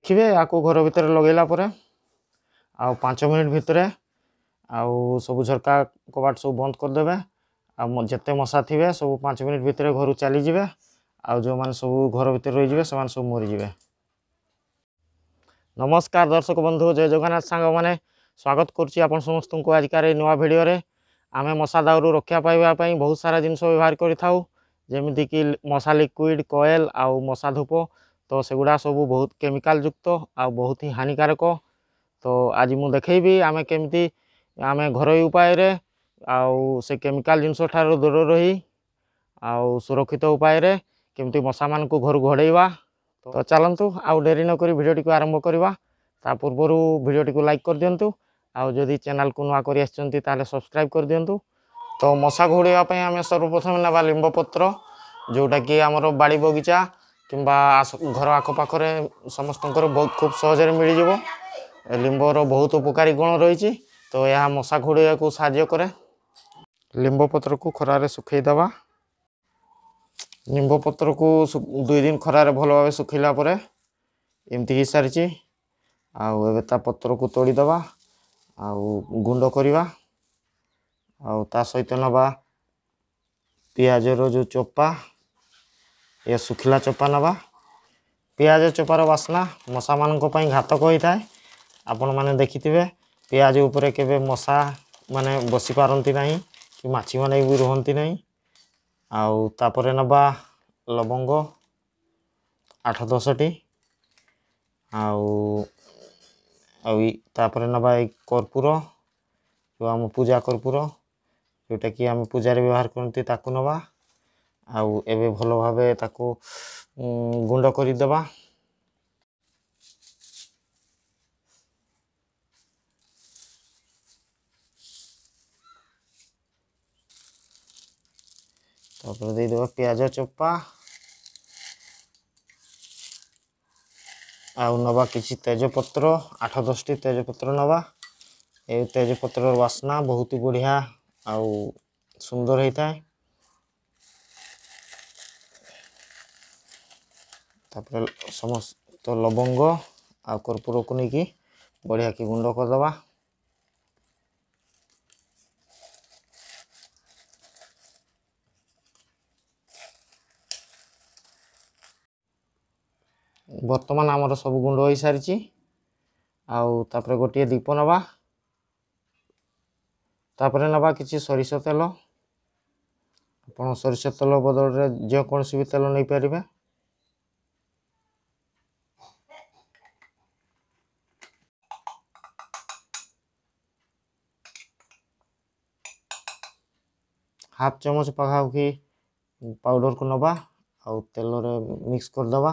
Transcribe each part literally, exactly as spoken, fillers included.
ଦେଖିବେ ଆକୁ ଘର ଭିତରେ ଲଗେଇଲା ପରେ ଆଉ ପାଞ୍ଚ ମିନିଟ୍ ଭିତରେ ଆଉ ସବୁ ଝରକା କବାଟ ସବୁ ବନ୍ଦ କରିଦେବେ। ଆଉ ଯେତେ ମଶା ଥିବେ ସବୁ ପାଞ୍ଚ ମିନିଟ୍ ଭିତରେ ଘରୁ ଚାଲିଯିବେ ଆଉ ଯେଉଁମାନେ ସବୁ ଘର ଭିତରେ ରହିଯିବେ ସେମାନେ ସବୁ ମରିଯିବେ। नमस्कार दर्शक बंधु, जय जगन्नाथ सांग मैंने स्वागत करुच्ची आपण समस्त को आजिकार नुआ भिडियो आम मशा दाउरू रक्षा पाइबापी बहुत सारा जिनस व्यवहार करमितिक मशा लिक्विड कॉइल आउ मशा धूप। तो सेगुड़ा सब बहुत केमिकाल युक्त आ बहुत ही हानिकारक। तो आज मुझे देखी आम केमी आम घर उपाय आउ से केमिकाल जिनस ठार दूर रही आउ सुरक्षित उपाय केमती मशा मान को घर घोड़ेवा। तो चलतु आउ डेरी नक भिडियोटी को आरंभ करवा। ता पूर्वर भिडियोटी को लाइक कर दिंतु आउ जदि चैनल को नुआ कर सब्सक्राइब कर दिंतु। तो मशा घोड़ापी आम सर्वप्रथम ना लिंब पत्र जोटा कि आमर बाड़ी बगीचा कि घर आखपाखे समस्त खूब सहज मिल जाव। लिंबर बहुत उपकारी गुण रही। तो यह मशा घोड़ा को साहाय्य करे। लिंब पत्र को खरारे सुखईदवा। निंब पत्र को दुई दिन खरारे भल भाव सुखला एमती हो सारी। आउ ता पत्र को तोड़ीदवा आउ गुंड करवा। आउ ता सहित नवा पियाज रो जो चोपा या सुखिला चोपा नवा। पियाज चोपार बास्ना मशा मान घातक होता है। आपण मैंने देखिथे पियाज उपरे केबे मशा माने बसी पारती नहीं कि माछी माने भी रुहंती नहीं। आउ तापरे नबा लवंग आठ दस टी आउ तापरे नबा एक कर्पूर जो आम पूजा कर्पूर जोटा कि आम पूजा व्यवहार करती ताकू नबा। आउ एबे भल भावे ताकू गुंड करदेवा। तापर दे देवा पियाज चोपा आउ नवा किसी तेजपत्र आठ दस टी तेजपत्र नवा। ए तेजपत्र वासना बहुत ही बढ़िया आउ सुंदर होता है। तापर समस्त लवंग आ कर्पूर को लेकिन बढ़िया की गुंड करदवा। बर्तमान आमर सब गुंड हो सारी। आउ तापरे गोटे दीप नवा। तापरे नवा किसी सरिष तेल। आपण सरिष तेल बदल में जो कौन भी तेल नहीं पारे। हाफ चमच पखाखी पाउडर को नवा आउ तेल मिक्स करदवा।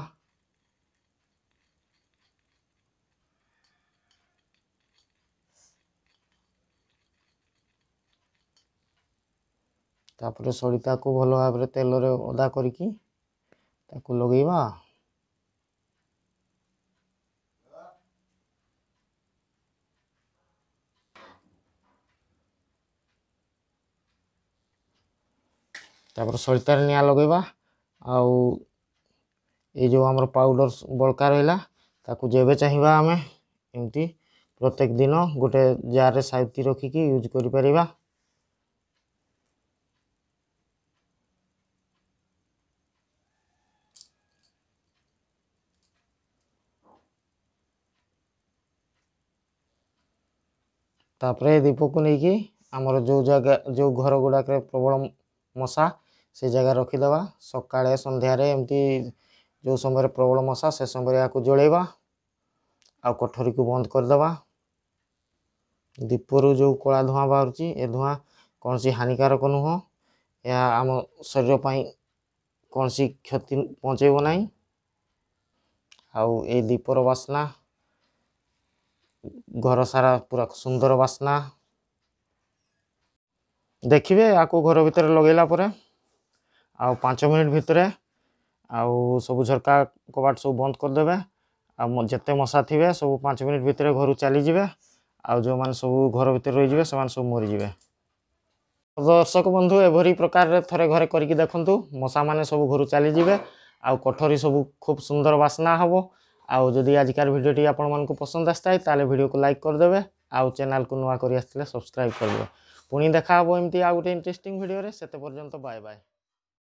तापर सड़िता को भल भाव तेल रे ओदा करके ताकू लगेवा। तापर सड़ितार निआ लगेवा। आउ ये जो आमर पाउडर बड़का रहा ताकू जेबे चाहिए आम एमती प्रत्येक दिन गोटे जार रे साइती रखिकी यूज करि परिबा। तापरे दीप को लेकिन आमर जो जगह जो घर गुड़ाक प्रबल मशा से जगह रखीदवा। सकाळे संध्यार एमती जो समय प्रबल मशा से समय या जड़ेवा आ कोठरी को बंद करदवा। दीपरू जो कला धुआं बाहर ए धुआं कौन सी हानिकारक नुह। यह आम शरीर पर कौन सी क्षति पहुँचेब नहीं। आउ ए दीपर बास्ना घर सारा पूरा सुंदर बास्ना। देखिए आपको घर भीतर लगेला परे आउ पाँच मिनिट भितर आउ सब झरका कबाट सब बंद करदेवे। आ जिते मशा थे सब पाँच मिनिट भितर घर चलीजे आउ जो मैंने सब घर भीतर रही सब मरीजे। दर्शक बंधु एभरी प्रकार थे घरे करके देखु मशा मैंने सब घर चलीजे आउ कोठरी सब खूब सुंदर बास्ना हम आउ जदि आजिकार भिडियोटी आपको पसंद आसता है भिडियो को लाइक करदे आउ चैनल को नुआ कर सब्सक्राइब करेंगे पुणी देखा एमती आ गोटे इंटरेस्टिंग भिडियो से पर्यंत बाय बाय।